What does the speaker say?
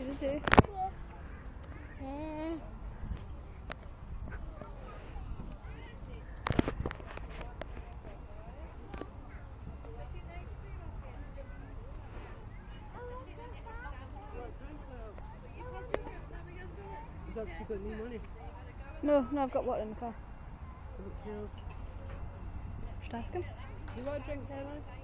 did you? Yeah. He's actually got new money. No, I've got water in the car. Look, Should I ask him? you want a drink, Caroline?